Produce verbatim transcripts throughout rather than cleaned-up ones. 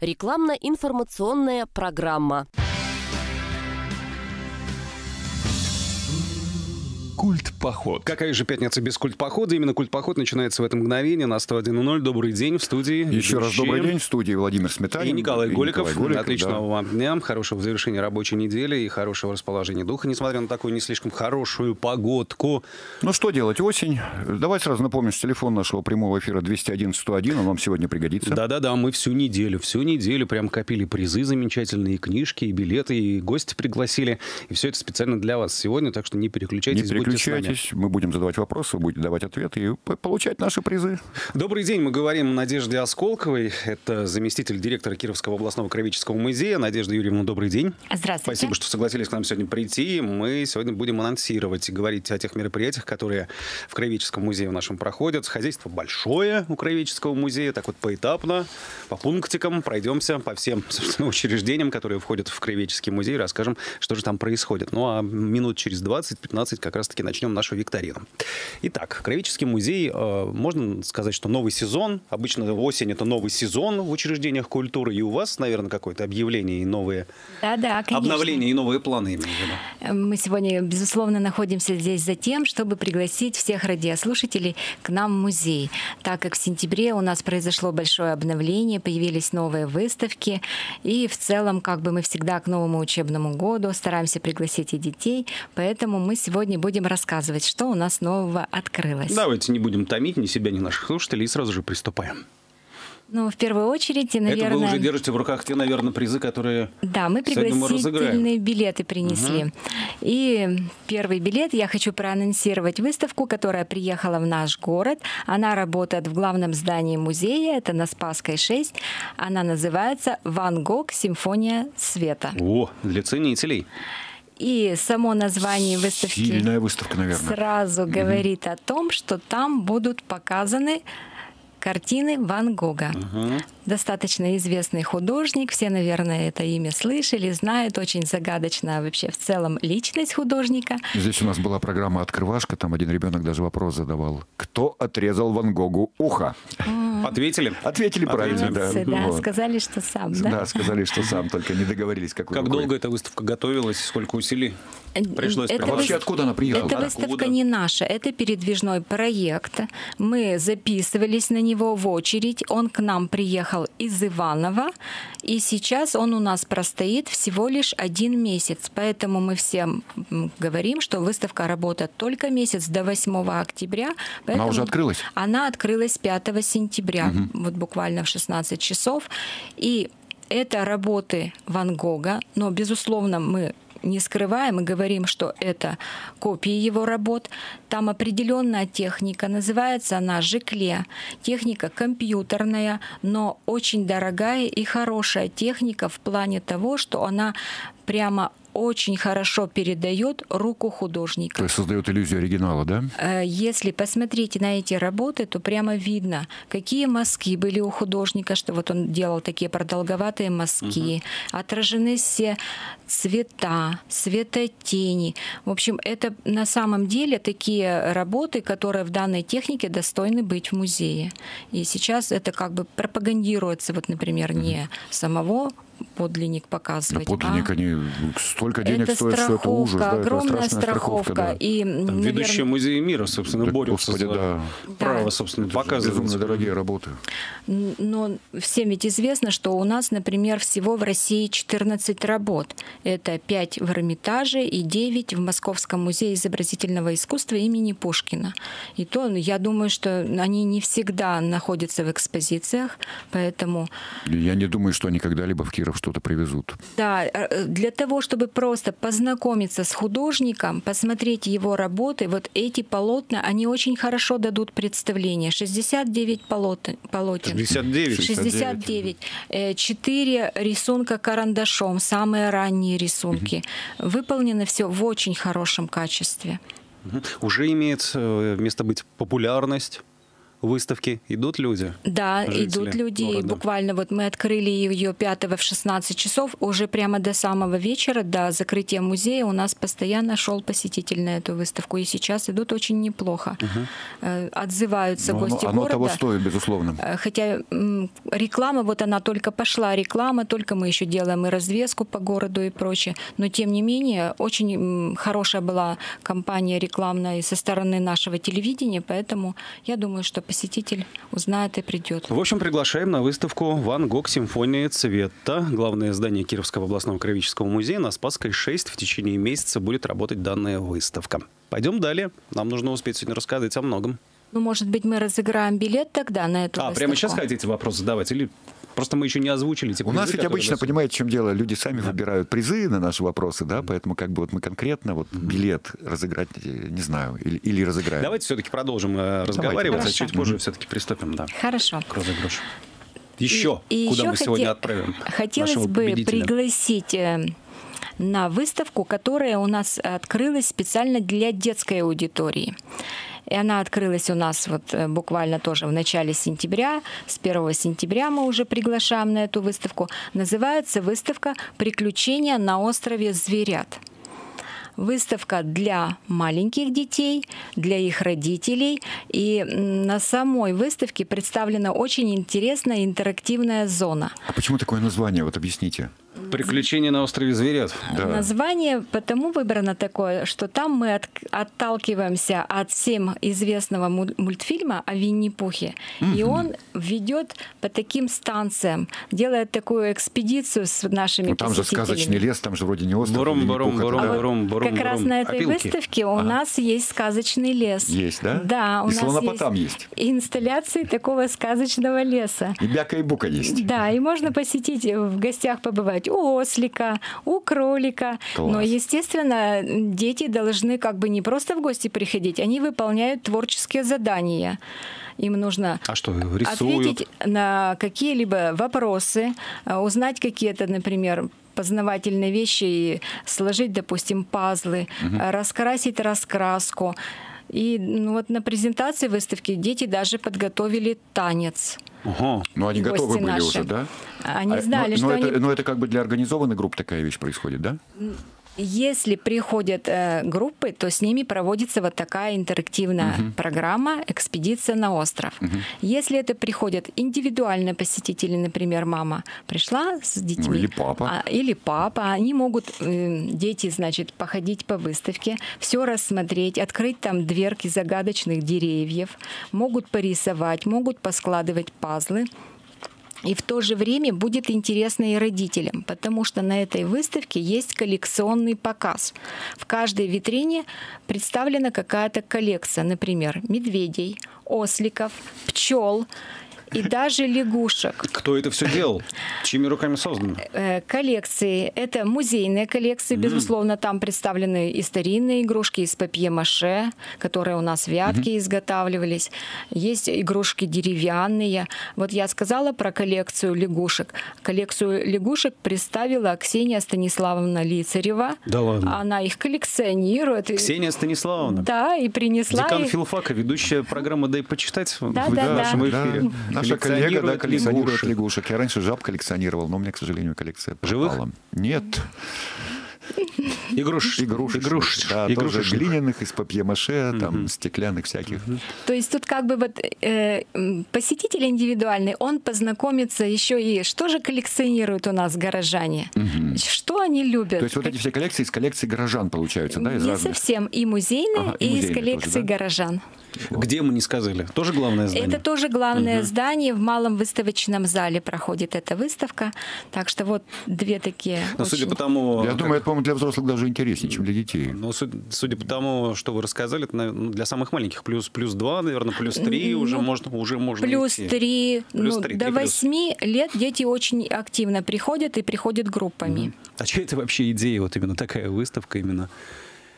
Рекламно-информационная программа. Культ-поход. Какая же пятница без культ-похода? Именно культ-поход начинается в это мгновение на сто один ноль. Добрый день в студии. Еще раз добрый день в студии Владимир Сметанин. И Николай и Голиков. Николай Голиков. Отличного да. вам дня, хорошего завершения рабочей недели и хорошего расположения духа, несмотря на такую не слишком хорошую погодку. Ну что делать? Осень. Давай сразу напомню, что телефон нашего прямого эфира двести один сто один, он вам сегодня пригодится. Да-да-да, мы всю неделю, всю неделю прям копили призы замечательные, книжки, и билеты, и гости пригласили. И все это специально для вас сегодня, так что не переключайтесь, Не переключайтесь, мы будем задавать вопросы, вы будете давать ответы и получать наши призы. Добрый день, мы говорим о Надежде Осколковой. Это заместитель директора Кировского областного краеведческого музея. Надежда Юрьевна, добрый день. Здравствуйте. Спасибо, что согласились к нам сегодня прийти. Мы сегодня будем анонсировать и говорить о тех мероприятиях, которые в краеведческом музее в нашем проходят. Хозяйство большое у краеведческого музея, так вот поэтапно, по пунктикам пройдемся по всем, собственно, учреждениям, которые входят в краеведческий музей, расскажем, что же там происходит. Ну а минут через двадцать-пятнадцать как раз-таки начнем нашу викторину. Итак, краеведческий музей, э, можно сказать, что новый сезон. Обычно осень – это новый сезон в учреждениях культуры. И у вас, наверное, какое-то объявление и новые да, да, обновления и новые планы. Мы сегодня, безусловно, находимся здесь за тем, чтобы пригласить всех радиослушателей к нам в музей. Так как в сентябре у нас произошло большое обновление, появились новые выставки. И в целом, как бы мы всегда к новому учебному году стараемся пригласить и детей. Поэтому мы сегодня будем рассказывать, что у нас нового открылось. Давайте не будем томить ни себя, ни наших слушателей и сразу же приступаем. Ну, в первую очередь, наверное... Это вы уже держите в руках те, наверное, призы, которые... Да, мы пригласительные билеты принесли. Угу. И первый билет я хочу проанонсировать выставку, которая приехала в наш город. Она работает в главном здании музея, это на Спасской шесть. Она называется «Ван Гог. Симфония света». О, для ценителей. И само название выставки Сильная выставка, наверное. сразу угу. говорит о том, что там будут показаны картины Ван Гога. Угу. Достаточно известный художник. Все, наверное, это имя слышали, знают. Очень загадочная вообще в целом личность художника. Здесь у нас была программа «Открывашка». Там один ребенок даже вопрос задавал. Кто отрезал Ван Гогу ухо? Mm. Ответили? Ответили правильно, да. да. Вот. Сказали, что сам, да? Да, сказали, что сам, только не договорились, какой Как рукой. долго эта выставка готовилась, сколько усилий пришлось? Это а вообще откуда она приехала? Эта выставка не наша, это передвижной проект. Мы записывались на него в очередь. Он к нам приехал из Иваново, и сейчас он у нас простоит всего лишь один месяц. Поэтому мы всем говорим, что выставка работает только месяц до восьмого октября. Она уже открылась? Она открылась пятого сентября, угу. вот буквально в шестнадцать часов. И это работы Ван Гога, но, безусловно, мы не скрываем и говорим, что это копии его работ. Там определенная техника, называется она жикле. Техника компьютерная, но очень дорогая и хорошая техника в плане того, что она прямо очень хорошо передает руку художника. То есть создает иллюзию оригинала, да? Если посмотрите на эти работы, то прямо видно, какие мазки были у художника, что вот он делал такие продолговатые мазки, угу. отражены все цвета, светотени. В общем, это на самом деле такие работы, которые в данной технике достойны быть в музее. И сейчас это как бы пропагандируется, вот, например, не самого подлинник показывать. А подлинник, а они столько денег это стоят, что это ужас. Да, огромная это страховка. страховка да. И, Там наверное... ведущие музеи мира, собственно, да, борются господи, за да. право, да. собственно, показывать. Безумно дорогие работы. Но всем ведь известно, что у нас, например, всего в России четырнадцать работ. Это пять в Эрмитаже и девять в Московском музее изобразительного искусства имени Пушкина. И то, я думаю, что они не всегда находятся в экспозициях, поэтому... Я не думаю, что они когда-либо в Киров что-то привезут. Да, для того, чтобы просто познакомиться с художником, посмотреть его работы, вот эти полотна, они очень хорошо дадут представление. шестьдесят девять полотен. шестьдесят девять? шестьдесят девять. Четыре рисунка карандашом, самые ранние рисунки. Угу. Выполнено все в очень хорошем качестве. Угу. Уже имеет место быть популярность выставки идут люди? Да, жители идут люди. города? Буквально вот мы открыли ее пятого в шестнадцать часов. Уже прямо до самого вечера, до закрытия музея, у нас постоянно шел посетитель на эту выставку. И сейчас идут очень неплохо. Угу. Отзываются Но гости оно, города. Оно того стоит, безусловно. Хотя реклама, вот она только пошла, реклама, только мы еще делаем и развеску по городу и прочее. Но тем не менее, очень хорошая была кампания рекламная и со стороны нашего телевидения, поэтому я думаю, что посетитель узнает и придет. В общем, приглашаем на выставку «Ван Гог. Симфония цвета». Главное здание Кировского областного краеведческого музея на Спасской шесть. В течение месяца будет работать данная выставка. Пойдем далее. Нам нужно успеть сегодня рассказать о многом. Ну, может быть, мы разыграем билет тогда на эту а, выставку? прямо сейчас хотите вопрос задавать? Или просто мы еще не озвучили? Те У нас призы, ведь обычно, дают? понимаете, в чем дело? Люди сами Да. выбирают призы на наши вопросы, да, поэтому как бы вот мы конкретно вот билет разыграть, не знаю, или, или разыграем. Давайте все-таки продолжим э, разговаривать, а Хорошо. чуть позже все-таки приступим, да, Хорошо. к розыгрышу. Еще, И- и куда еще мы сегодня хоте- отправим Хотелось нашего бы победителя? пригласить э, на выставку, которая у нас открылась специально для детской аудитории. И она открылась у нас вот э, буквально тоже в начале сентября. С первого сентября мы уже приглашаем на эту выставку. Называется выставка «Приключения на острове Зверят». Выставка для маленьких детей, для их родителей. И на самой выставке представлена очень интересная интерактивная зона. А почему такое название? Вот объясните. «Приключения на острове Зверят». Да. Название потому выбрано такое, что там мы от- отталкиваемся от всем известного муль- мультфильма о Винни-Пухе. И он ведет по таким станциям, делает такую экспедицию с нашими Ну, там же посетителями. сказочный лес, там же вроде не остров. Бурум, или не бурум, пух, это, бурум, да? бурум, бурум, Как раз бурум. на этой Опилки. выставке у нас есть сказочный лес. Есть, да? Да, у И нас слонопотам есть. инсталляции такого сказочного леса. И бяка, и бука есть. Да, и можно посетить, в гостях побывать у ослика, у кролика. Класс. Но, естественно, дети должны как бы не просто в гости приходить, они выполняют творческие задания. Им нужно А что, рисуют? ответить на какие-либо вопросы, а, узнать какие-то, например, познавательные вещи и сложить, допустим, пазлы, а, раскрасить раскраску. И ну, вот на презентации выставки дети даже подготовили танец. Ага. Ну, они Гости готовы были наши. уже, да? Они А, знали, но, что но они... это, но это как бы для организованных групп такая вещь происходит, да? Если приходят э, группы, то с ними проводится вот такая интерактивная uh-huh. программа «Экспедиция на остров». Uh-huh. Если это приходят индивидуальные посетители, например, мама пришла с детьми. Ну, или папа. А, или папа. Они могут, э, дети, значит, походить по выставке, все рассмотреть, открыть там дверки загадочных деревьев, могут порисовать, могут поскладывать пазлы. И в то же время будет интересно и родителям, потому что на этой выставке есть коллекционный показ. В каждой витрине представлена какая-то коллекция, например, медведей, осликов, пчел и даже лягушек. Кто это все делал? Чьими руками создано? Э, Коллекции. Это музейные коллекции, безусловно. Там представлены и старинные игрушки из папье-маше, которые у нас в Вятке изготавливались. Есть игрушки деревянные. Вот я сказала про коллекцию лягушек. Коллекцию лягушек представила Ксения Станиславовна Лицарева. Да ладно? Она их коллекционирует. И- Ксения Станиславовна. Да, и принесла Декан их. филфака, ведущая программы «Дай почитать» в Да, в да, нашем да. эфире. Наша коллега, да, коллекционирует лягушек. лягушек. Я раньше жаб коллекционировал, но у меня, к сожалению, коллекция пропала. Живых? Нет. Игруш... Игрушечных. Игруш... Да, тоже Игрушечных. глиняных, из папье-маше, там, стеклянных всяких. То есть тут как бы вот э, м, посетитель индивидуальный, он познакомится еще и что же коллекционируют у нас горожане, что они любят. То есть вот эти все коллекции из коллекции горожан получаются, да, из Не разных? совсем и музейные, Ага, и и, из музейные коллекции тоже, да? горожан. Где мы не сказали? Тоже главное здание? Это тоже главное здание. В малом выставочном зале проходит эта выставка. Так что вот две такие. Но очень- судя по тому... Я как- думаю, это, по-моему, для взрослых даже интереснее, чем для детей. Ну, судя, судя по тому, что вы рассказали, это, наверное, ну, для самых маленьких плюс, плюс два, наверное, плюс три уже можно, уже можно Плюс идти. три, Плюс ну, три, до три плюс. восьми лет дети очень активно приходят и приходят группами. А чья это вообще идея, вот именно такая выставка, именно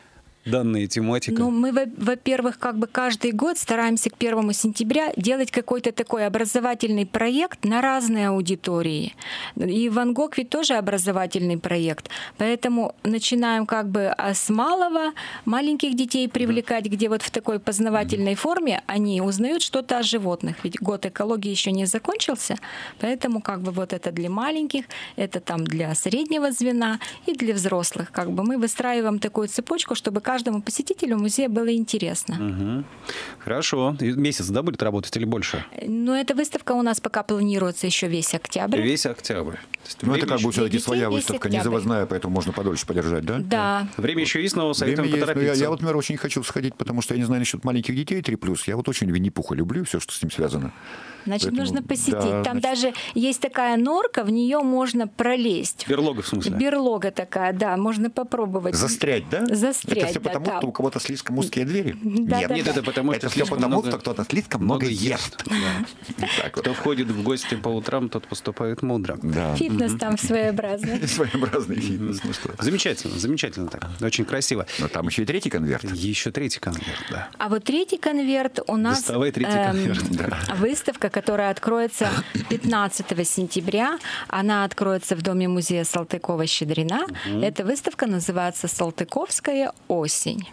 данная тематика? Ну, мы, во-первых, как бы каждый год стараемся к первому сентября делать какой-то такой образовательный проект на разные аудитории. И Ван Гог ведь тоже образовательный проект. Поэтому начинаем как бы с малого, маленьких детей привлекать, где вот в такой познавательной форме они узнают что-то о животных. Ведь год экологии еще не закончился, поэтому как бы вот это для маленьких, это там для среднего звена и для взрослых. Как бы мы выстраиваем такую цепочку, чтобы каждому посетителю музея было интересно. Угу. Хорошо. И месяц, да, будет работать или больше? Ну, эта выставка у нас пока планируется еще весь октябрь. Весь октябрь. Ну, это как бы все-таки своя выставка, не октябрь. завозная, поэтому можно подольше подержать, да? Да. Время еще есть, но советуем Время есть, но поторопиться. я, я вот, например, очень хочу сходить, потому что я не знаю насчет маленьких детей три плюс. Я вот очень Винни-Пуха люблю, все, что с ним связано. Значит, Поэтому, нужно посетить. да, Там значит... даже есть такая норка, в нее можно пролезть. Берлога, в смысле? Берлога такая, да, можно попробовать. Застрять, да? Застрять, Это все да, потому, там. что у кого-то слишком узкие двери? Да, Нет, да, Нет, да. это потому, что это все слишком потому, много- что кто-то слишком много ест. Да. Так вот. Кто входит в гости по утрам, тот поступает мудро. Да. Фитнес там своеобразный. Своеобразный фитнес. Ну что? Замечательно, замечательно так. Очень красиво. Но там еще и третий конверт. Еще третий конверт, да. А вот третий конверт у нас Доставай третий эм, конверт. выставка, которая откроется пятнадцатого сентября. Она откроется в Доме музея Салтыкова-Щедрина. Эта выставка называется «Салтыковская осень».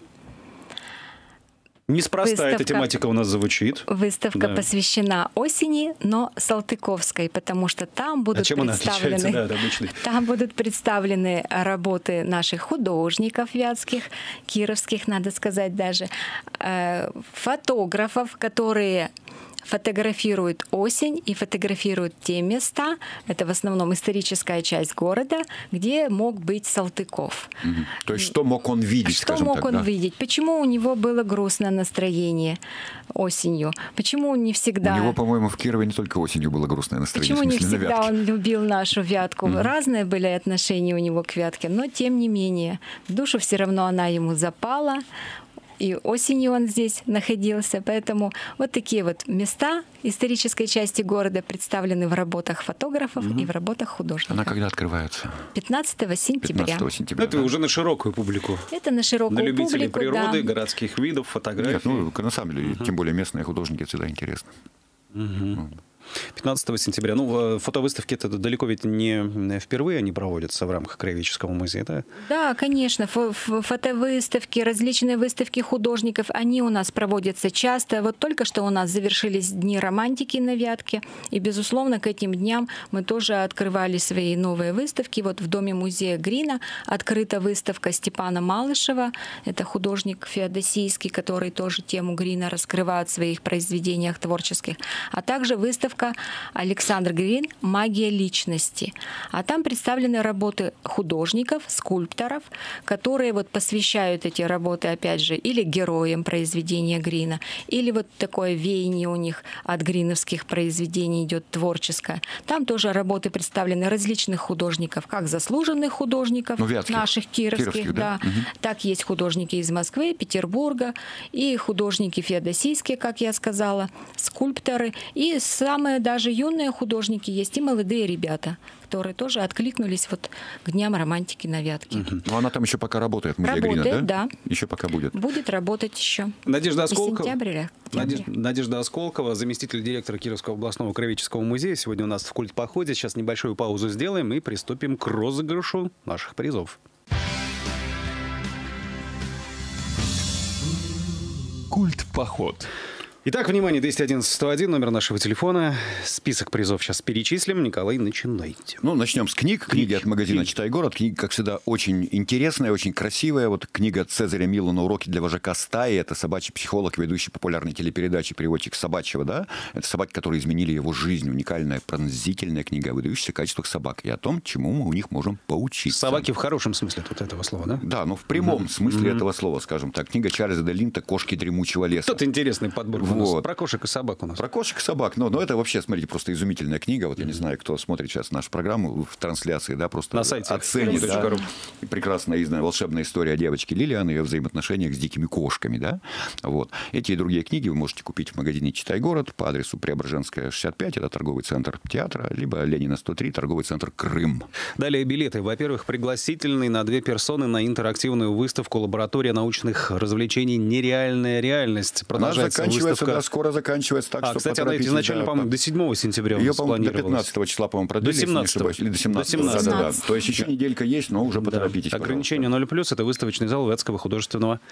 Неспроста эта Выставка. тематика у нас звучит. Выставка Да. посвящена осени, но Салтыковской, потому что там будут А чем она отличается, представлены, да, от обычной? там будут представлены работы наших художников вятских, кировских, надо сказать даже, э, фотографов, которые фотографируют осень и фотографируют те места, это в основном историческая часть города, где мог быть Салтыков. Мгм. То есть что мог он видеть, Что скажем мог так, он да? видеть? Почему у него было грустное настроение осенью? Почему он не всегда... У него, по-моему, в Кирове не только осенью было грустное настроение, Почему в не смысле, на всегда Вятке. он любил нашу Вятку? Разные были отношения у него к Вятке, но тем не менее, в душу все равно она ему запала. И осенью он здесь находился. Поэтому вот такие вот места исторической части города представлены в работах фотографов и в работах художников. Она когда открывается? пятнадцатого сентября. пятнадцатого сентября. Это да? уже на широкую публику. Это на широкую На любителей публику, природы, да. городских видов, фотографий. Нет, ну, на самом деле, тем более местные художники всегда интересно. пятнадцатого сентября. Ну, э, фотовыставки это далеко ведь не впервые они проводятся в рамках Краеведческого музея, да? Да, конечно, фо- фо- фотовыставки, различные выставки художников, они у нас проводятся часто. Вот только что у нас завершились Дни романтики на Вятке, и, безусловно, к этим дням мы тоже открывали свои новые выставки. Вот в Доме музея Грина открыта выставка Степана Малышева, это художник феодосийский, который тоже тему Грина раскрывает в своих произведениях творческих, а также выставка Александр Грин «Магия личности». А там представлены работы художников, скульпторов, которые вот посвящают эти работы, опять же, или героям произведения Грина, или вот такое веяние у них от гриновских произведений идет творческое. Там тоже работы представлены различных художников, как заслуженных художников, Ну, вятских, наших кировских, кировских, да. да, так есть художники из Москвы, Петербурга, и художники феодосийские, как я сказала, скульпторы, и самые даже юные художники есть, и молодые ребята, которые тоже откликнулись вот к Дням романтики на Вятке. Ну, она там еще пока работает, музей Работает, Грина, да? да. Еще пока будет. Будет работать еще. Надежда И Осколкова. сентябрь, Надеж- Надежда Осколкова, заместитель директора Кировского областного краеведческого музея. Сегодня у нас в культпоходе. Сейчас небольшую паузу сделаем и приступим к розыгрышу наших призов. Культпоход. Итак, внимание, двести одиннадцать сто один, номер нашего телефона. Список призов сейчас перечислим. Николай, начинайте. Ну, начнем с книг. Книги от магазина Книги. «Читай город». Книга, как всегда, очень интересная, очень красивая. Вот книга Цезаря Милана «Уроки для вожака стаи». Это собачий психолог, ведущий популярной телепередачи, переводчик собачьего, да? Это собаки, которые изменили его жизнь. Уникальная, пронзительная книга о выдающихся качествах собак и о том, чему мы у них можем поучиться. Собаки в хорошем смысле тут этого слова, да? Да, но в прямом смысле этого слова, скажем так. Книга Чарльза де Линта «Кошки дремучего леса». Тут интересный подбор Вот. Про кошек и собак у нас. Про кошек и собак. Но, но это вообще, смотрите, просто изумительная книга. Вот я не знаю, кто смотрит сейчас нашу программу в трансляции, да, просто на сайте оценит. Да, прекрасная изданная волшебная история девочки Лилиан, ее взаимоотношениях с дикими кошками. Да? Вот. Эти и другие книги вы можете купить в магазине «Читай город» по адресу Преображенская, шестьдесят пять, это торговый центр театра, либо Ленина, сто три, торговый центр «Крым». Далее билеты. Во-первых, пригласительный на две персоны на интерактивную выставку «Лаборатория научных развлечений. Нереальная реальность». Продолжается Она заканчивается, выставка. Да, скоро заканчивается. Так а, что кстати, она изначально, да, по-моему, до седьмого сентября ее, по-моему, до пятнадцатого числа, по-моему, продлили, до семнадцатого. Или до семнадцатого. До семнадцатого. Да, да, да. То есть еще неделька есть, но уже поторопитесь. Да. Ограничение ноль плюс – это выставочный зал Вятского художественного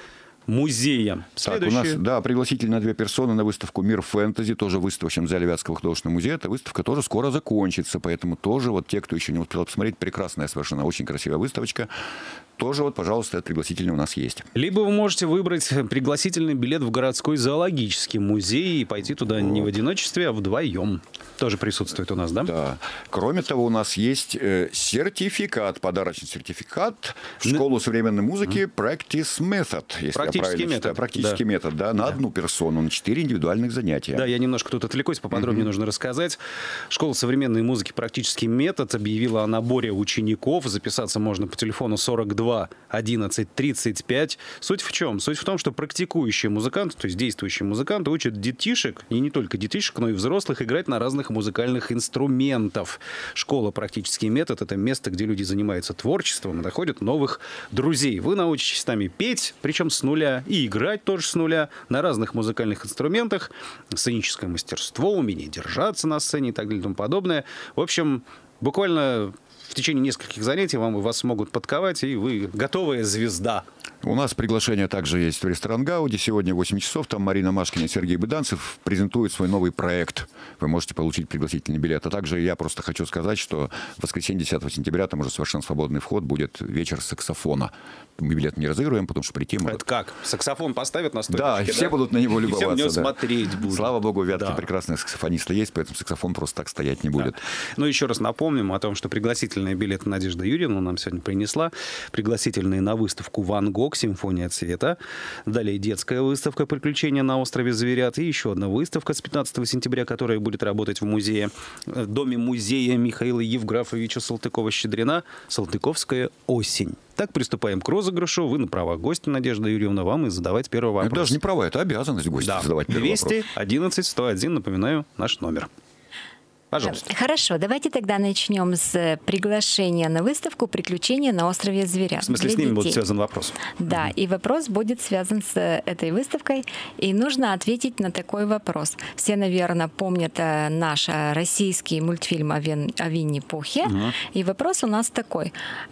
музея. Так, у нас, да, пригласитель на две персоны на выставку «Мир фэнтези», тоже в выставочном зале Вятского художественного музея. Эта выставка тоже скоро закончится, поэтому тоже вот те, кто еще не успел посмотреть, прекрасная совершенно, очень красивая выставочка. Тоже вот, пожалуйста, этот пригласительный у нас есть. Либо вы можете выбрать пригласительный билет в городской зоологический музей и пойти туда вот. Не в одиночестве, а вдвоем. Тоже присутствует у нас, да? Да. Кроме того, у нас есть э, сертификат, подарочный сертификат в школу современной музыки Practice Method, если я правильно метод. читаю. Практический да. метод, да, на да. одну персону, на четыре индивидуальных занятия. Да, я немножко тут отвлекусь, поподробнее mm-hmm. нужно рассказать. Школа современной музыки «Практический метод» объявила о наборе учеников. Записаться можно по телефону сорок два одиннадцать тридцать пять. Суть в чем? Суть в том, что практикующие музыканты, то есть действующие музыканты, учат детишек, и не только детишек, но и взрослых, играть на разных музыкальных инструментов. Школа «Практический метод» — это место, где люди занимаются творчеством и находят новых друзей. Вы научитесь с нами петь, причем с нуля, и играть тоже с нуля, на разных музыкальных инструментах, сценическое мастерство, умение держаться на сцене и так далее и тому подобное. В общем, буквально в течение нескольких занятий вам, вас могут подковать, и вы готовая звезда. У нас приглашение также есть в ресторан «Гауди». Сегодня в восемь часов. Там Марина Машкина и Сергей Быданцев презентуют свой новый проект. Вы можете получить пригласительный билет. А также я просто хочу сказать, что в воскресенье десятого сентября там уже совершенно свободный вход. Будет вечер саксофона. Мы билет не разыгрываем, потому что прийти может... Это как? Саксофон поставят на столик? Да, и все да? будут на него любоваться. И все в него да. смотреть будут. Слава богу, в Вятке да. прекрасные саксофонисты есть, поэтому саксофон просто так стоять не будет. Да. Ну, еще раз напомним о том, что пригласительные билеты Надежда Юрьевна нам сегодня принесла. Пригласительные на выставку «Ван Гог. Симфония цвета». Далее детская выставка «Приключения на острове Зверят». И еще одна выставка с пятнадцатого сентября, которая будет работать в музее, в доме музея Михаила Евграфовича Салтыкова-Щедрина «Салтыковская осень». Так, приступаем к розыгрышу. Вы на правах гостя, Надежда Юрьевна, вам и задавать первый вопрос. Это даже не права, это обязанность гостя да. задавать первый вопрос. двести одиннадцать сто один, напоминаю, наш номер. Пожалуйста. Хорошо, давайте тогда начнем с приглашения на выставку «Приключения на острове Зверят». В смысле, с ними будет связан вопрос? Да, и вопрос будет связан с этой выставкой, и нужно ответить на такой вопрос. Все, наверное, помнят наш российский мультфильм о, Вин... о Винни-Пухе, угу. и вопрос у нас такой.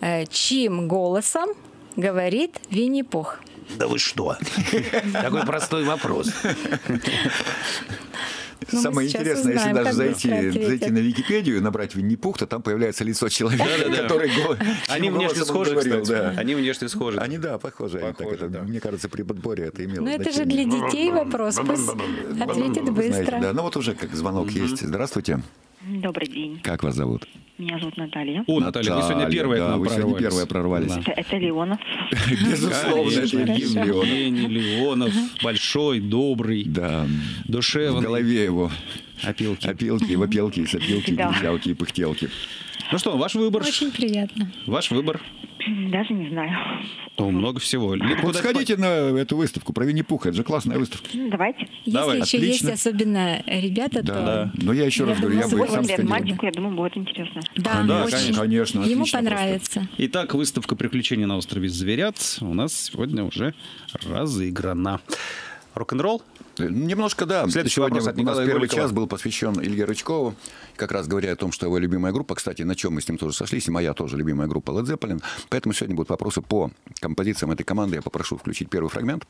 Чьим голосом говорит Винни-Пух? Да вы что? Такой простой вопрос. Ну, самое интересное, узнаем, если даже зайти, зайти на Википедию, набрать Винни-Пух, то там появляется лицо человека, да, да, который Они внешне схожи, говорил, кстати. Да. Они внешне схожи. Они, да, похожи. похожи так это, да. Мне кажется, при подборе это имело Ну, это значение. же для детей вопрос. Пусть ответит быстро. Знаете, да. Ну, вот уже как звонок mm-hmm. есть. Здравствуйте. Добрый день. Как вас зовут? Меня зовут Наталья. О, Наталья, вы сегодня первая да, к нам вы прорвались. сегодня первая прорвались. Это, это Леонов. Безусловно, это Евгений Леонов. Евгений Леонов. Большой, добрый, да. душевный. В голове его опилки. Опилки, вопилки, сопилки, да. пищалки и пыхтелки. Ну что, ваш выбор. Очень приятно. Ваш выбор. Даже не знаю. Ну, много всего. Либо вот сходите на эту выставку про Винни-Пуха, это же классная выставка. Давайте. Если Давай. еще Отлично. есть особенно ребята, да, то... Да. Но я еще я раз говорю, я бы сам лет сходил. мальчику, я думаю, будет интересно. Да, да очень. конечно. Ему отлично понравится. просто. Итак, выставка «Приключения на острове Зверят» у нас сегодня уже разыграна. Рок-н-ролл? Немножко, да. Следующий Сегодня вопрос от у нас Николая первый Голикова. час был посвящен Илье Рычкову, как раз говоря о том, что его любимая группа, кстати, на чем мы с ним тоже сошлись, и моя тоже любимая группа Led Zeppelin. Поэтому сегодня будут вопросы по композициям этой команды. Я попрошу включить первый фрагмент.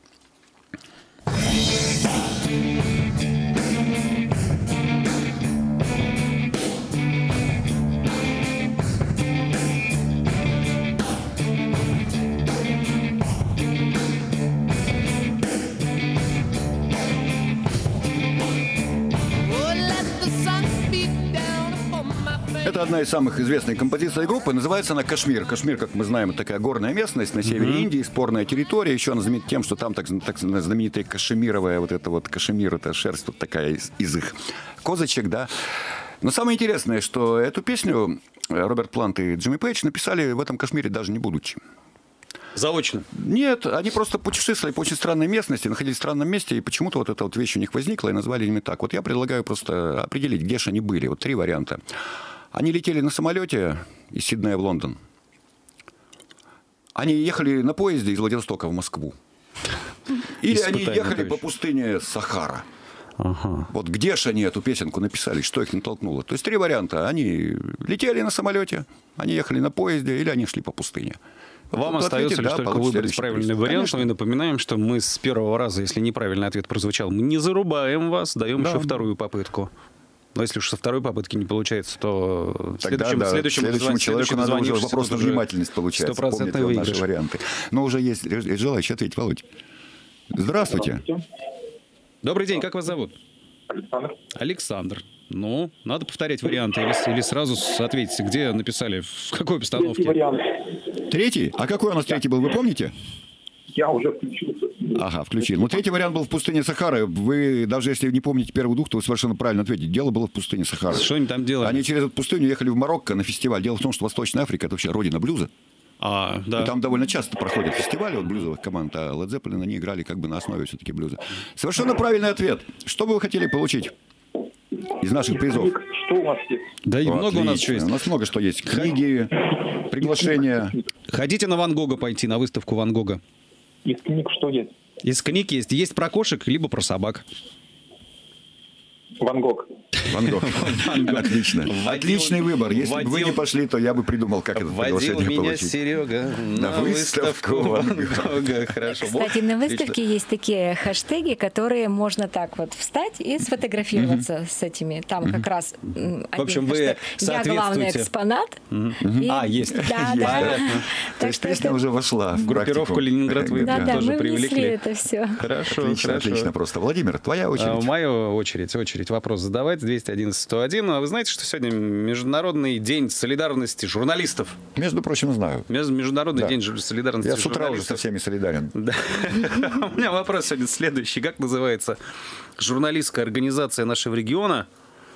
Это это одна из самых известных композиций группы. Называется она «Кашмир». Кашмир, как мы знаем, это такая горная местность на севере mm-hmm. Индии, спорная территория. Еще она знаменита тем, что там так, так знаменитая кашемировая, вот это вот кашемир, это шерсть вот такая из, из их козочек, да. Но самое интересное, что эту песню Роберт Плант и Джимми Пейдж написали в этом Кашмире даже не будучи. Заочно? Нет, они просто путешествовали по очень странной местности, находились в странном месте, и почему-то вот эта вот вещь у них возникла, и назвали именно так. Вот я предлагаю просто определить, где же они были. Вот три варианта. Они летели на самолете из Сиднея в Лондон. Они ехали на поезде из Владивостока в Москву. Или они ехали по пустыне Сахара. Ага. Вот где же они эту песенку написали, что их натолкнуло? То есть три варианта. Они летели на самолете, они ехали на поезде, или они шли по пустыне. Вам вот остается лишь да, только выбрать правильный приз. Вариант. Но и напоминаем, что мы с первого раза, если неправильный ответ прозвучал, мы не зарубаем вас, даем да. еще вторую попытку. Но если уж со второй попытки не получается, то тогда, следующему, да, следующему, следующему человеку надо уже вопрос на внимательность получается. Стопроцентный выигрыш. Наши варианты. Но уже есть желающий ответить. Володь. Здравствуйте. Добрый день, как вас зовут? Александр. Александр. Ну, надо повторять варианты или, или сразу ответите, где написали, в какой постановке? Третий вариант. Третий? А какой у нас третий был, вы помните? Я уже включился. Ага, включил. Ну, третий вариант был в пустыне Сахары. Вы, даже если не помните первый двух, то вы совершенно правильно ответите. Дело было в пустыне Сахары. Что они там делали? Они через эту пустыню ехали в Марокко на фестиваль. Дело в том, что Восточная Африка – это вообще родина блюза. А, да. И там довольно часто проходят фестивали вот, блюзовых команд, а Led Zeppelin, они играли как бы на основе все-таки блюза. Совершенно правильный ответ. Что бы вы хотели получить из наших призов? Что у вас есть? Да и много у нас что есть. У нас много что есть. Книги, приглашения. Хотите на Ван Гога пойти, на выставку Ван Гога? Из книг что есть? Из книг есть. Есть про кошек, либо про собак. Ван Гог. Ван Гог. Отлично. Отличный выбор. Если бы вы не пошли, то я бы придумал, как это приглашение получить. Водил меня Серега на выставку Ван Гога. Хорошо. Кстати, на выставке есть такие хэштеги, которые можно так вот встать и сфотографироваться с этими. Там как раз в общем, вы я главный экспонат. А, есть. Да, да. То есть песня уже вошла в группировку Ленинград вы тоже привлекли. это все. Хорошо, отлично просто. Владимир, твоя очередь. Моя очередь, очередь. Вопрос задавать. двести одиннадцать сто один. А вы знаете, что сегодня Международный день солидарности журналистов? Между прочим, знаю. Международный да. день солидарности Я журналистов. Я с утра уже со всеми солидарен. Да. У меня вопрос сегодня следующий. Как называется журналистская организация нашего региона,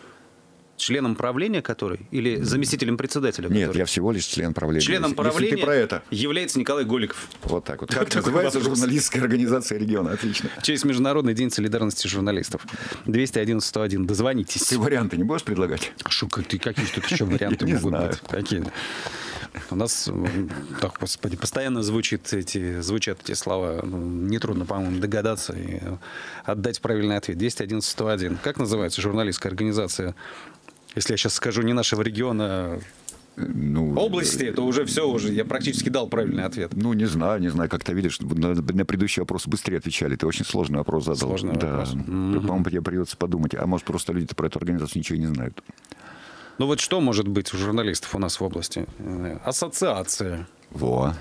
членом правления которой или заместителем председателя? Нет, который? я всего лишь член правления. Членом правления Если ты про это. является Николай Голиков. Вот так вот. Как называется журналистская организация региона? Отлично. В честь Международный день солидарности журналистов. двести одиннадцать сто один. Дозвонитесь. Ты варианты не будешь предлагать? А шо, ты, какие тут еще варианты могут быть? Какие? У нас, так, господи, постоянно звучит эти, звучат эти слова. Ну, нетрудно, по-моему, догадаться и отдать правильный ответ. двести одиннадцать сто один. Как называется журналистская организация? Если я сейчас скажу не нашего региона, ну, области, то уже все, уже я практически дал правильный ответ. Ну, не знаю, не знаю, как ты видишь, на, на предыдущий вопрос быстрее отвечали. Ты очень сложный вопрос задал. Сложный да. вопрос. Mm-hmm. По-моему, тебе придется подумать. А может, просто люди про эту организацию ничего не знают. Ну, вот что может быть у журналистов у нас в области? Ассоциация. Во.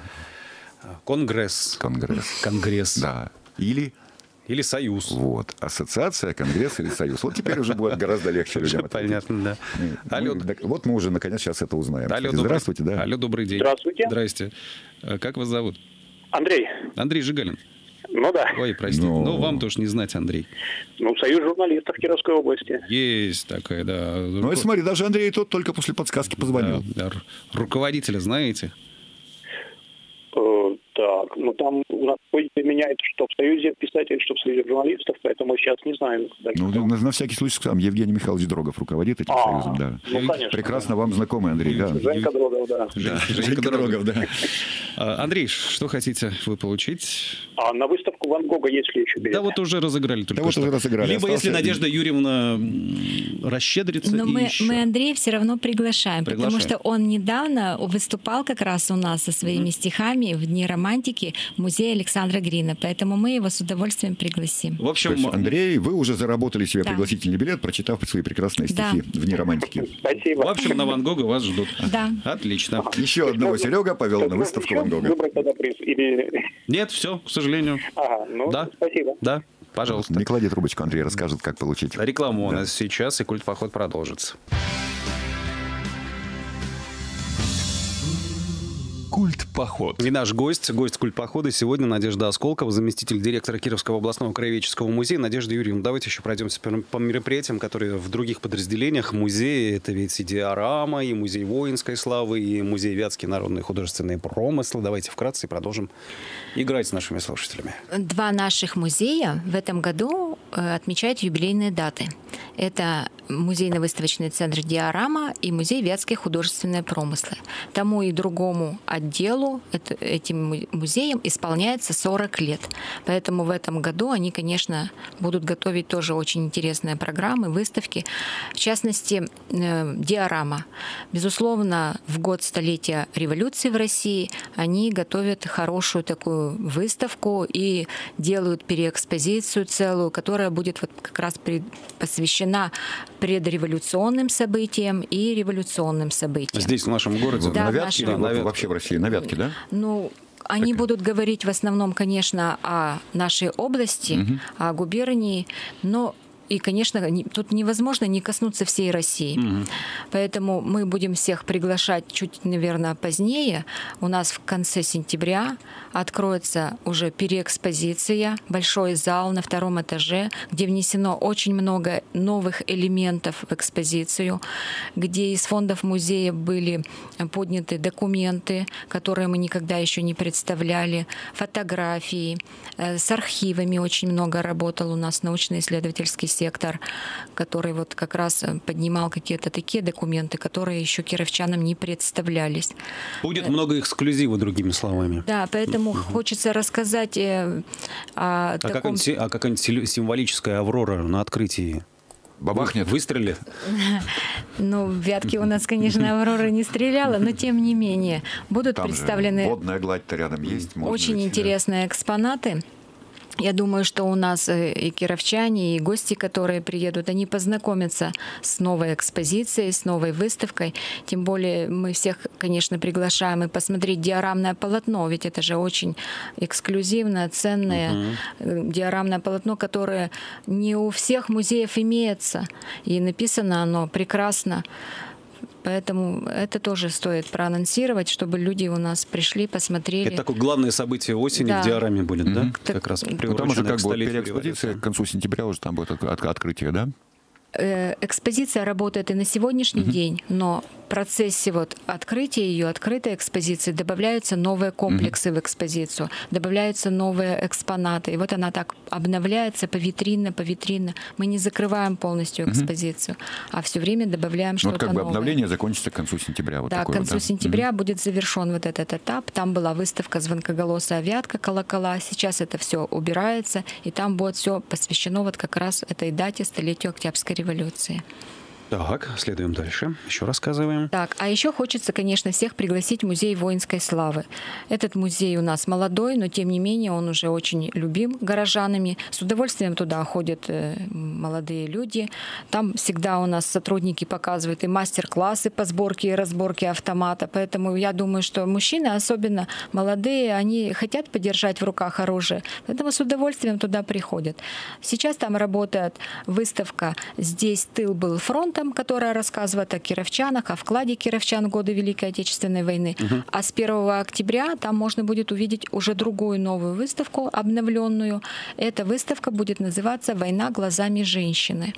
Конгресс. Конгресс. Конгресс. Да. Или... Или союз. Вот. Ассоциация, конгресс или союз. Вот теперь уже будет гораздо легче людям. Понятно, да. Алло. Вот мы уже, наконец, сейчас это узнаем. Алло, здравствуйте, да. Алло, добрый день. Здравствуйте. Здрасте. Как вас зовут? Андрей. Андрей Жигалин. Ну да. Ой, простите. Но... Ну, вам тоже не знать, Андрей. Ну, союз журналистов Кировской области. Есть такая, да. Ну, и смотри, даже Андрей тот только после подсказки позвонил. Да, да. Руководителя знаете? Э, так, ну там у нас меняется, что в Союзе писателей, что в Союзе журналистов, поэтому сейчас не знаем. Ну, на, на всякий случай сам Евгений Михайлович Дрогов руководит этим а, союзом, да. Ну, конечно. Прекрасно вам знакомый, Андрей, да. Женька Дрогов, да. да. Женька Дрогов, да. Андрей, что хотите вы получить? А на выставку Ван Гога есть ли еще билеты? Да вот уже разыграли только да вот что. уже разыграли. Либо Остался... если Надежда Юрьевна расщедрится. Но и мы, еще. мы Андрея все равно приглашаем, приглашаем, потому что он недавно выступал как раз у нас со своими mm-hmm. стихами в Дни романтики в музее Александра Грина, поэтому мы его с удовольствием пригласим. В общем, Андрей, вы уже заработали себе да. пригласительный билет, прочитав свои прекрасные стихи да. в Дни романтики. Спасибо. В общем, на Ван Гога вас ждут. Да. Отлично. Еще одного Серега повел на выставку Ван Гога. Выбрать тогда приз или... Нет, все, к сожалению. Ага, ну, да. спасибо. Да, пожалуйста. Не клади трубочку, Андрей расскажет, как получить. Рекламу да. у нас сейчас, и культпоход продолжится. Культ-поход. И наш гость, гость культпохода сегодня Надежда Осколкова, заместитель директора Кировского областного краеведческого музея. Надежда Юрьевна, давайте еще пройдемся по мероприятиям, которые в других подразделениях музея. Это ведь и диорама, и музей воинской славы, и музей Вятские народные художественные промыслы. Давайте вкратце и продолжим играть с нашими слушателями. Два наших музея в этом году отмечают юбилейные даты. Это музейно-выставочный центр «Диорама» и музей «Вятские художественные промыслы». Тому и другому отделу, это, этим музеям, исполняется сорок лет. Поэтому в этом году они, конечно, будут готовить тоже очень интересные программы, выставки. В частности, «Диорама». Безусловно, в год столетия революции в России они готовят хорошую такую выставку и делают переэкспозицию целую, которая будет вот как раз посвящена предреволюционным событиям и революционным событиям. Здесь, в нашем городе? Да, на в Вятке, нашем... да, вообще в России, на Вятке, да? Ну, они Так. будут говорить в основном, конечно, о нашей области, угу. о губернии, но и, конечно, тут невозможно не коснуться всей России. Угу. Поэтому мы будем всех приглашать чуть, наверное, позднее. У нас в конце сентября откроется уже переэкспозиция, большой зал на втором этаже, где внесено очень много новых элементов в экспозицию, где из фондов музея были подняты документы, которые мы никогда еще не представляли, фотографии. С архивами очень много работал у нас научно-исследовательский сектор, который вот как раз поднимал какие-то такие документы, которые еще кировчанам не представлялись. Будет много эксклюзива, другими словами. Да, поэтому угу. хочется рассказать о а таком... Как а какая-нибудь символическая аврора на открытии? Бабахнет? Выстрелит? Ну, в Вятке у нас, конечно, аврора не стреляла, но тем не менее будут Там представлены... водная гладь-то рядом есть. Очень быть, интересные да. экспонаты. Я думаю, что у нас и кировчане, и гости, которые приедут, они познакомятся с новой экспозицией, с новой выставкой. Тем более мы всех, конечно, приглашаем и посмотреть диорамное полотно, ведь это же очень эксклюзивное, ценное uh-huh. диорамное полотно, которое не у всех музеев имеется. И написано оно прекрасно. Поэтому это тоже стоит проанонсировать, чтобы люди у нас пришли, посмотрели. Это такое главное событие осени да. в диораме будет, mm-hmm. да? Так, как раз ну, там уже как бы переэкспозиция революции. к концу сентября уже там будет от- открытие, да? Экспозиция работает и на сегодняшний mm-hmm. день, но в процессе вот открытия ее, открытой экспозиции добавляются новые комплексы mm-hmm. в экспозицию, добавляются новые экспонаты. И вот она так обновляется повитринно, повитринно. Мы не закрываем полностью экспозицию, mm-hmm. а все время добавляем что-то вот как новое. бы обновление закончится к концу сентября. Вот да, к концу вот, да? сентября mm-hmm. будет завершен вот этот этап. Там была выставка «Звонкоголосая Вятка», колокола. Сейчас это все убирается, и там будет все посвящено вот как раз этой дате, столетию Октябрьской революции. Так, следуем дальше. Еще рассказываем. Так, а еще хочется, конечно, всех пригласить в музей воинской славы. Этот музей у нас молодой, но тем не менее он уже очень любим горожанами. С удовольствием туда ходят молодые люди. Там всегда у нас сотрудники показывают и мастер-классы по сборке и разборке автомата. Поэтому я думаю, что мужчины, особенно молодые, они хотят подержать в руках оружие. Поэтому с удовольствием туда приходят. Сейчас там работает выставка «Здесь тыл был фронтом», которая рассказывает о кировчанах, о вкладе кировчан в годы Великой Отечественной войны. Угу. А с первого октября там можно будет увидеть уже другую новую выставку, обновленную. Эта выставка будет называться «Война глазами женщины».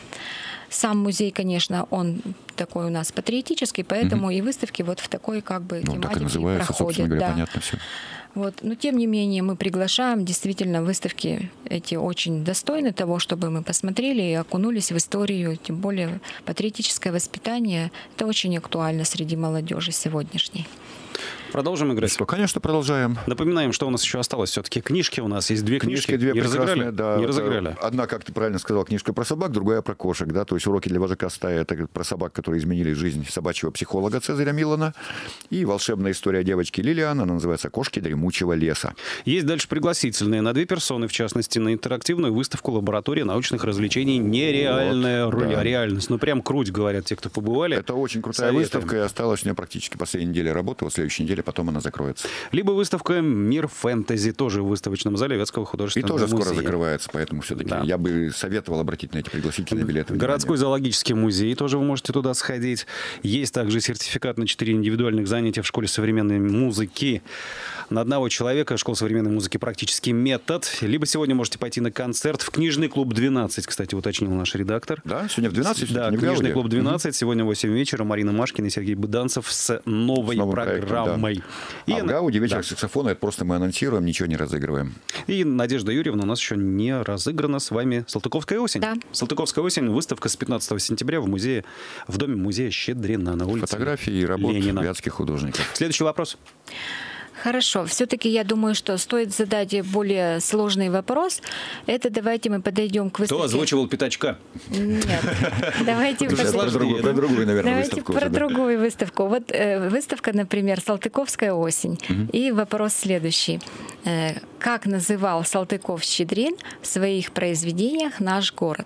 Сам музей, конечно, он такой у нас патриотический, поэтому угу. и выставки вот в такой как бы ну, тематике так и называется, проходят. Говоря, да. понятно все. Вот. Но тем не менее мы приглашаем, действительно, выставки эти очень достойны того, чтобы мы посмотрели и окунулись в историю, тем более патриотическое воспитание, это очень актуально среди молодежи сегодняшней. Продолжим играть? Что, конечно, продолжаем. Напоминаем, что у нас еще осталось. Все-таки книжки у нас есть две книжки. Книжки две не прекрасные, разыграли? да. Не разыграли. Одна, как ты правильно сказал, книжка про собак, другая про кошек, да. То есть уроки для вожака стаи — это про собак, которые изменили жизнь собачьего психолога Цезаря Милана. И волшебная история девочки Лилиан, она называется «Кошки дремучего леса». Есть дальше пригласительные на две персоны, в частности, на интерактивную выставку лаборатории научных развлечений «Нереальная вот, да. реальность». Ну, прям круть, говорят те, кто побывали. Это очень крутая Советуем. выставка, и осталась у нее практически последняя неделя работы. Вот в следующей неделе апреля, потом она закроется. Либо выставка «Мир фэнтези», тоже в выставочном зале Вятского И художественного тоже музея. скоро закрывается, поэтому все-таки Да. я бы советовал обратить на эти пригласительные билеты. Городской зоологический музей, тоже вы можете туда сходить. Есть также сертификат на четыре индивидуальных занятия в школе современной музыки. На одного человека школа современной музыки «Практический метод». Либо сегодня можете пойти на концерт в книжный клуб двенадцать, кстати, уточнил наш редактор. Да, сегодня в двенадцать? Да, не в книжный Гауде? клуб двенадцать. Сегодня в восемь вечера Марина Машкина и Сергей Быданцев с новой С новым проектом, да. программой. А И в на- Гауде вечер да. саксофона, это просто мы анонсируем, ничего не разыгрываем. И Надежда Юрьевна у нас еще не разыграна с вами. Салтыковская осень. Да. Салтыковская осень. Выставка с пятнадцатого сентября в музее, в доме музея Щедрина на улице Фотографии и работы Ленина. вятских художников. Следующий вопрос. Хорошо. Все-таки я думаю, что стоит задать более сложный вопрос. Это давайте мы подойдем к выставке. Кто озвучивал «Пятачка»? Нет. Давайте Это уже Про сложнее, другую, да? про другую, наверное, Давайте выставку. про уже, да. другую выставку. Вот э, выставка, например, «Салтыковская осень». И вопрос следующий. Э, как называл Салтыков-Щедрин в своих произведениях наш город?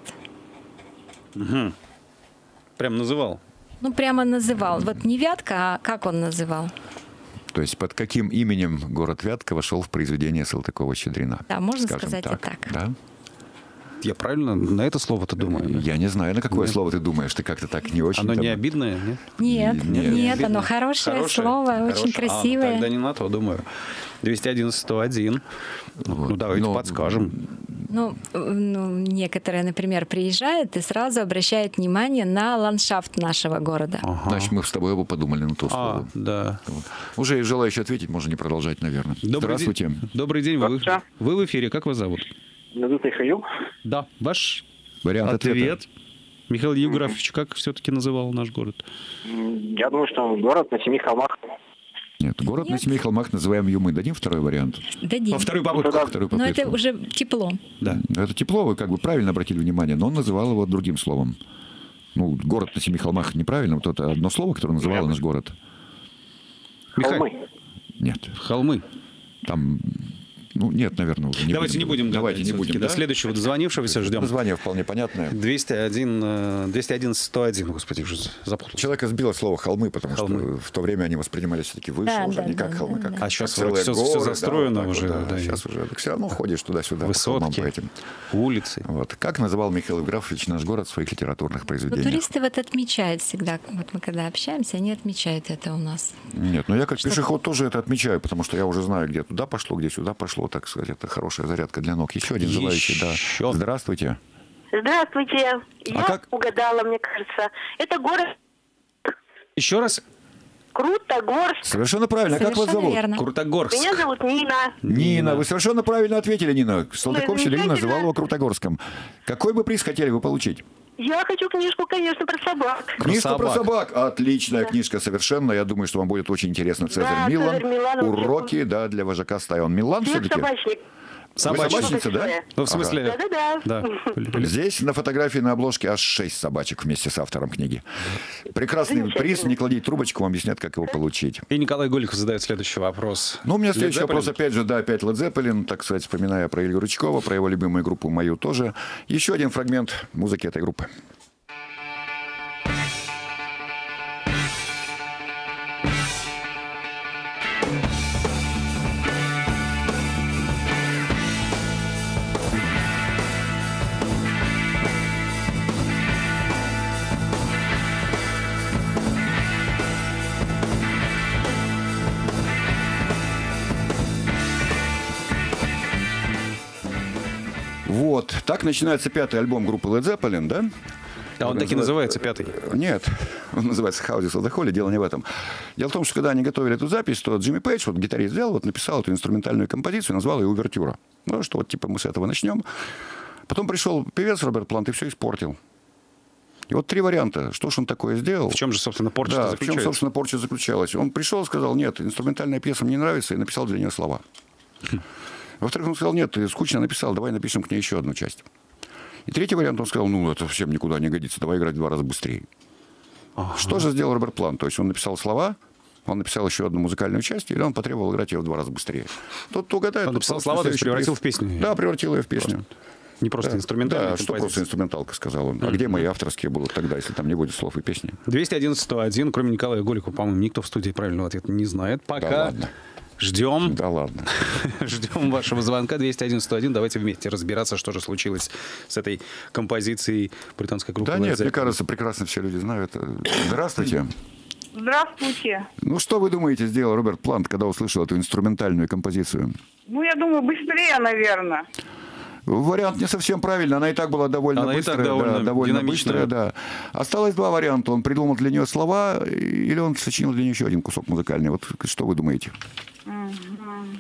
Угу. Прям называл. Ну, прямо называл. Вот не Вятка, а как он называл? То есть под каким именем город Вятка вошел в произведение Салтыкова-Щедрина? Да, можно Скажем сказать и так. Да? Я правильно на это слово-то думаю? да? Я не знаю, на какое Нет. слово ты думаешь. Ты как-то так не очень... Оно там- не обидное, нет? Нет, Нет, нет, не оно хорошее, Хорошее? слово, очень Хорошее? А, ну красивое. тогда не на то, думаю. двести один сто один. Вот. Ну, давайте Но- подскажем. Ну, э, ну, некоторые, например, приезжают и сразу обращают внимание на ландшафт нашего города. Ага. Значит, мы с тобой оба подумали на то А, слово. да. Вот. Уже желающий ответить, можно не продолжать, наверное. Добрый Здравствуйте. День. Добрый день. Вы, Здравствуйте. вы в эфире. Как вас зовут? Меня зовут Михаил. Да. Ваш Вариант ответ. ответа. Михаил Евграфович, как все-таки называл наш город? М, Я думаю, что город на семи холмах. Нет, город на семи холмах называем ее мы. Дадим второй вариант? Дадим. Во вторую попытку. Вторую Но попытку. это уже тепло. Да. Это тепло, вы как бы правильно обратили внимание, но он называл его другим словом. Ну, город на семи холмах неправильно, вот это одно слово, которое называло наш город. Михаил. Холмы. Нет, Холмы. там... Ну, нет, наверное, уже не Давайте не будем. Давайте гадать не будем, всё-таки. да? До следующего дозвонившегося ждем. Название вполне понятное. двести один, э, двести один сто один. Господи, уже запутался. Человека сбило слово холмы, потому Холмы. что в то время они воспринимались все-таки выше, Да, уже да, не как да, холмы, да, как да. А сейчас как целые всё- всё горы, да, застроено вот так уже, вот, да, и- Сейчас уже так все равно ходишь туда-сюда по холмам Высотки, по этим. улицы. Вот. Как называл Михаил Евграфович наш город в своих литературных Но произведениях? туристы вот отмечают всегда, вот мы когда общаемся, они отмечают это у нас. Нет, но я как пешеход тоже это отмечаю, потому что я уже знаю, где туда пошло, где сюда пошло, так сказать. Это хорошая зарядка для ног. Еще один желающий, да. Еще. Здравствуйте. Здравствуйте. Я как? угадала, мне кажется. Это город Еще раз. Крутогорск. Совершенно правильно. Как вас Совершенно зовут? верно. Крутогорск. Меня зовут Нина. Нина. Вы совершенно правильно ответили, Нина. Салтыков Щедрин замечательно. называл его Крутогорском. Какой бы приз хотели вы получить? Я хочу книжку, конечно, про собак. Книжка про собак. собак. Отличная книжка совершенно. Я думаю, что вам будет очень интересно. Цезарь Да, Милан. Цезарь Милан. Уроки, да, для вожака стаи. Он Милан Всех все-таки? собачник. Собачник. Вы собачница, да? Ну, в смысле... Да-да-да. Да. Здесь на фотографии на обложке аж шесть собачек вместе с автором книги. Прекрасный Замечательно. приз. Не кладите трубочку, вам объяснят, как его получить. И Николай Голиков задает следующий вопрос. Ну, у меня следующий Led Zeppelin? вопрос, опять же, да, опять Led Zeppelin, так сказать, вспоминая про Илью Рычкова, про его любимую группу мою тоже. Еще один фрагмент музыки этой группы. Вот, так начинается пятый альбом группы Led Zeppelin, да? А он таки называется пятый. Нет, он называется Houses of the Holy, дело не в этом. Дело в том, что когда они готовили эту запись, то Джимми Пейдж, вот гитарист, взял, вот написал эту инструментальную композицию, назвал ее «Увертюра». Ну, что вот типа мы с этого начнем. Потом пришел певец Роберт Плант и все испортил. И вот три варианта. Что ж он такое сделал? В чем же, собственно, порча Да, в чем, заключается? собственно, порча заключалась? Он пришел, сказал, нет, инструментальная пьеса мне не нравится, и написал для нее слова. Во-вторых, он сказал, нет, ты скучно написал, давай напишем к ней еще одну часть. И третий вариант, он сказал, ну, это совсем никуда не годится, давай играть в два раза быстрее. Ага. Что же сделал Роберт Плант? То есть он написал слова, он написал еще одну музыкальную часть, или он потребовал играть ее в два раза быстрее. Тот, кто угадает... Он тот написал получит слова, то есть следующий превратил приз. в песню. Да, превратил ее в песню. Не просто Да, инструментальная да, что композиция. просто инструменталка, сказал он. А где мои авторские будут тогда, если там не будет слов и песни? двести одиннадцать сто один, кроме Николая Голикова, по-моему, никто в студии правильного ответа не знает. Пока Да ладно. ждем. Да ладно. Ждем вашего звонка двести одиннадцать сто один. Давайте вместе разбираться, что же случилось с этой композицией британской группы. Да Led нет, мне Zeppelin. кажется, прекрасно все люди знают. Здравствуйте. Здравствуйте. Ну, что вы думаете, сделал Роберт Плант, когда услышал эту инструментальную композицию? Ну, я думаю, быстрее, наверное. Вариант не совсем правильный. Она и так была довольно Она и так быстрая. довольно да, довольно динамичная. быстрая, да. Осталось два варианта. Он придумал для нее слова, или он сочинил для нее еще один кусок музыкальный. Вот что вы думаете? Мгм.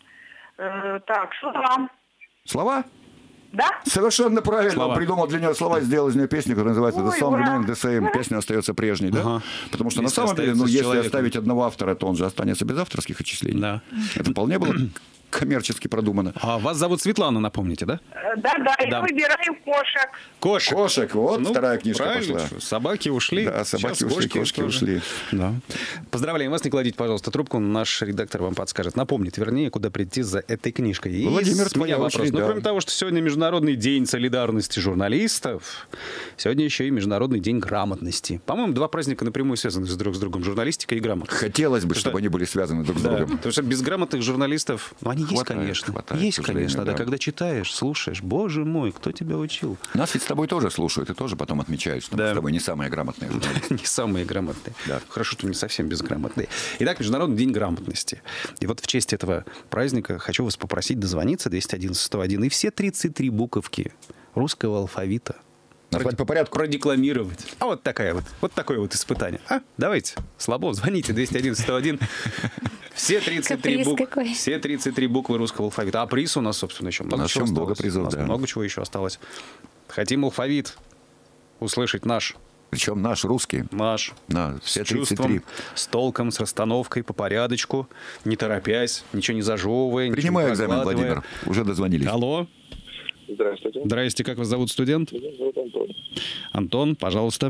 Э, так, слова. Слова? Да? Совершенно правильно. Слова. Он придумал для нее слова, сделал из нее песню, которая называется «The Ой, Song ура! Remains the Same». Песня остается прежней, да? Ага. Потому что Если на самом деле, ну, остается с если человеком. оставить одного автора, то он же останется без авторских отчислений. Да. Это вполне было коммерчески продумано. А вас зовут Светлана, напомните, да? Э, Да-да, я Да. выбираю кошек. Кошек. Кошек, вот Ну, вторая книжка правильно, пошла. что, собаки ушли. Да, собаки Сейчас ушли, кошки тоже. ушли. Да. Поздравляем вас, не кладите, пожалуйста, трубку. Наш редактор вам подскажет. Напомнит, вернее, куда прийти за этой книжкой. И Владимир, с меня твоя вопрос. очередь, Ну, да. кроме того, что сегодня Международный день солидарности журналистов, сегодня еще и Международный день грамотности. По-моему, два праздника напрямую связаны друг с другом. Журналистика и грамотность. Хотелось бы, Потому чтобы что- они были связаны друг с Да, другом. потому что безграмотных журналистов, ну, они есть, Хватает, конечно. хватает, есть, к сожалению, конечно, да. да. Когда читаешь, слушаешь, боже мой, кто тебя учил? Нас ведь с тобой тоже слушают и тоже потом отмечают, что мы Да. с тобой не самые грамотные журналисты. Не самые грамотные. Да. Хорошо, что не совсем безграмотные. Итак, Международный день грамотности. И вот в честь этого праздника хочу вас попросить дозвониться двести одиннадцать сто один и все тридцать три буковки русского алфавита Назвать по порядку. продекламировать. А вот такая вот, вот такое вот испытание. А, давайте, слабо, звоните двести одиннадцать сто один. Все тридцать три, Каприз бук... какой. Все тридцать три буквы русского алфавита. А приз у нас, собственно, еще много нас чего еще много осталось. призов, У нас да. много чего еще осталось. Хотим алфавит услышать наш. Причем наш русский. Наш. Да, все С тридцать чувством, три. с толком, с расстановкой, по порядочку, не торопясь, ничего не зажевывая, Принимаю ничего не экзамен, прокладывая. Владимир. Уже дозвонились. Алло. Здравствуйте. Здрасте, как вас зовут, студент? Меня зовут Антон. Антон, пожалуйста.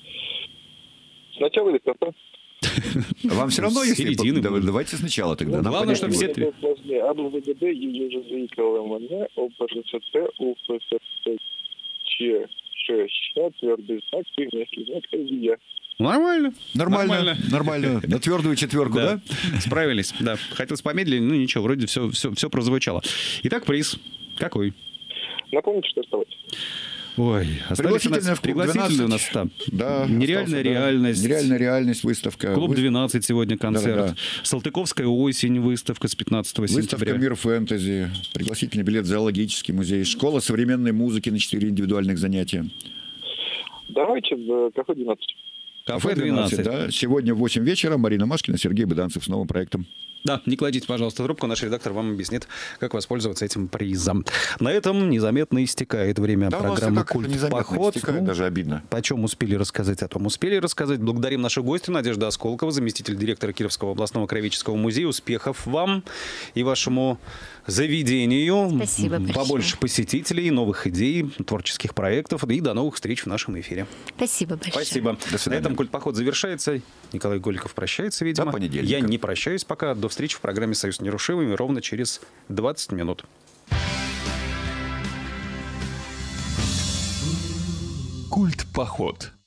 Сначала или конца? Вам все равно, С если... середины Да, будет. давайте сначала тогда. Нам Главное, понятнее чтобы все будет. три. АБВГД, ЕЖЗ, КЛМН, ОПЖЦТ, УФСЦ, Ч, Ш, Щ, твердый знак, примерский знак, РВИЯ. Нормально. Нормально, нормально. На твердую четверку, да? Справились, да. Хотелось помедленнее, ну ничего, вроде все, все, все прозвучало. Итак, приз. Какой? Напомните, что осталось. Ой, остались у нас Пригласительный в клуб пригласительный у нас двенадцать. там. Да, Нереальная остался, да. реальность. Нереальная реальность, выставка. Клуб Вы- двенадцать сегодня концерт. Да-да-да. Салтыковская осень, выставка с пятнадцатого Выставка сентября. «Мир фэнтези», пригласительный билет в зоологический музей, школа современной музыки на четыре индивидуальных занятия. Давайте в кафе двенадцать. Кафе двенадцать. да. Сегодня в восемь вечера Марина Машкина, Сергей Быданцев с новым проектом. Да, не кладите, пожалуйста, трубку. Наш редактор вам объяснит, как воспользоваться этим призом. На этом незаметно истекает время Да, у нас и программы так «Культ незаметно Поход». истекает, Ну, даже обидно. Почем успели рассказать, о том успели рассказать. Благодарим нашу гостью Надежду Осколкову, заместитель директора Кировского областного краеведческого музея. Успехов вам и вашему заведению. Спасибо большое. Побольше посетителей, новых идей, творческих проектов. И до новых встреч в нашем эфире. Спасибо большое. Спасибо. До свидания. На этом «Культ Поход» завершается. Николай Голиков прощается, видимо. До понедельника. Я не прощаюсь пока. До встречи в программе «Союз нерушимыми» ровно через двадцать минут. Культ Поход.